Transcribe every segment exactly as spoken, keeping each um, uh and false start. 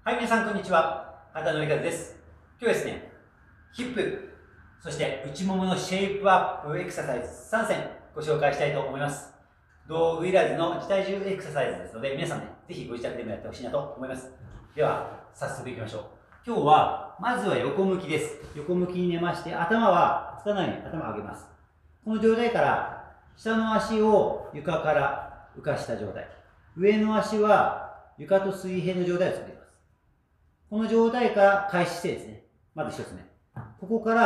はい、皆さん、こんにちは。畑野です。今日はですね、ヒップ、そして内もものシェイプアップエクササイズさんせんご紹介したいと思います。道具いらずの自体重エクササイズですので、皆さんね、ぜひご自宅でもやってほしいなと思います。では、早速いきましょう。今日は、まずは横向きです。横向きに寝まして、頭はつかないように頭を上げます。この状態から、下の足を床から浮かした状態。上の足は床と水平の状態を作ります。この状態から開始してですね。まず一つ目。ここから、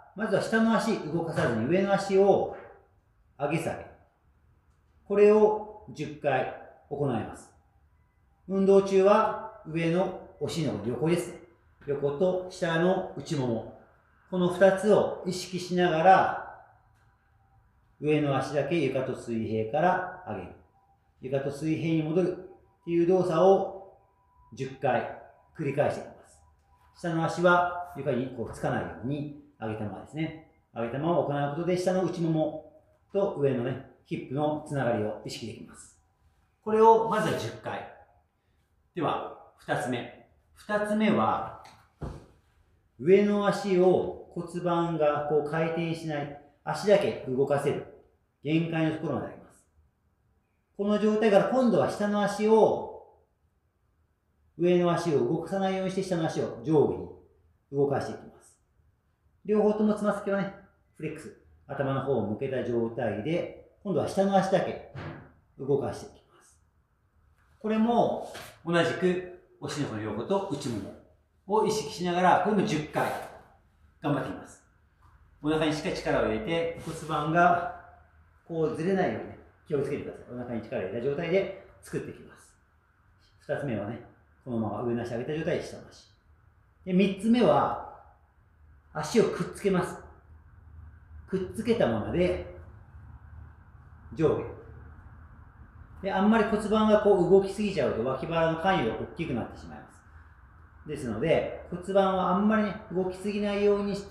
まずは下の足動かさずに上の足を上げ下げ。これをじゅっかい行います。運動中は上のお尻の横ですね。横と下の内もも。この二つを意識しながら、上の足だけ床と水平から上げる。床と水平に戻るっていう動作をじゅっかい繰り返していきます。下の足は床にこうつかないように上げたままですね。上げたまま行うことで下の内ももと上のね、ヒップのつながりを意識できます。これをまずはじゅっかい。では、二つ目。二つ目は、上の足を骨盤がこう回転しない、足だけ動かせる限界のところまであります。この状態から今度は下の足を上の足を動かさないようにして下の足を上下に動かしていきます。両方ともつま先はね、フレックス、頭の方を向けた状態で、今度は下の足だけ動かしていきます。これも同じくお尻の横と内ももを意識しながら、これもじゅっかい頑張っていきます。お腹にしっかり力を入れて、骨盤がこうずれないようにね、気をつけてください。お腹に力を入れた状態で作っていきます。二つ目はね、このまま上の足上げた状態で下の足。で、三つ目は、足をくっつけます。くっつけたままで、上下。で、あんまり骨盤がこう動きすぎちゃうと脇腹の関与が大きくなってしまいます。ですので、骨盤はあんまりね、動きすぎないようにして、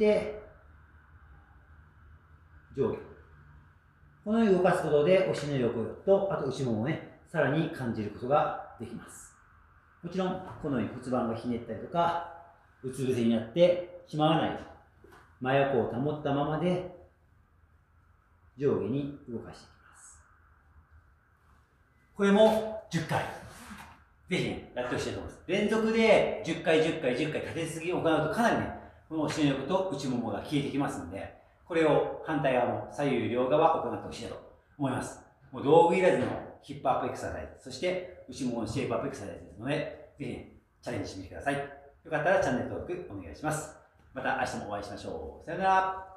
上下。このように動かすことで、お尻の横と、あと内ももをね、さらに感じることができます。もちろん、このように骨盤がひねったりとか、うつ伏せになってしまわないように、真横を保ったままで、上下に動かしていきます。これもじゅっかい。ぜひね、やってほしいと思います。連続でじゅっかい、じゅっかい、じゅっかい立て続けに行うとかなりね、このお尻の横と内ももが消えてきますので、これを反対側も左右両側行ってほしいと思います。もう道具いらずのヒップアップエクササイズ、そして内もものシェイプアップエクササイズですので、ぜひね、チャレンジしてみてください。よかったらチャンネル登録お願いします。また明日もお会いしましょう。さよなら。